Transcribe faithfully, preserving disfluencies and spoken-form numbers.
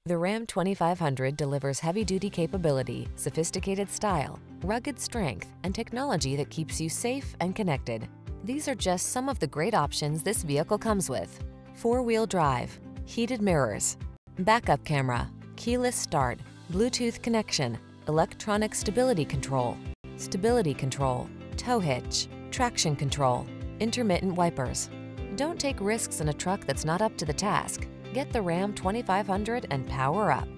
The Ram twenty-five hundred delivers heavy-duty capability, sophisticated style, rugged strength, and technology that keeps you safe and connected. These are just some of the great options this vehicle comes with: four-wheel drive, heated mirrors, backup camera, keyless start, Bluetooth connection, electronic stability control, stability control, tow hitch, traction control, intermittent wipers. Don't take risks in a truck that's not up to the task. Get the Ram twenty-five hundred and power up.